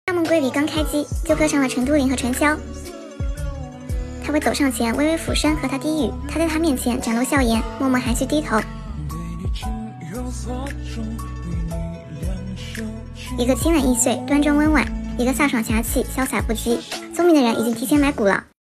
大梦归离刚开机，就刻上了陈都灵和陈潇。他会走上前，微微俯身和他低语，他在他面前展露笑颜，默默含蓄低头。一个清冷易碎，端庄温婉；一个飒爽侠气，潇洒不羁。聪明的人已经提前买股了。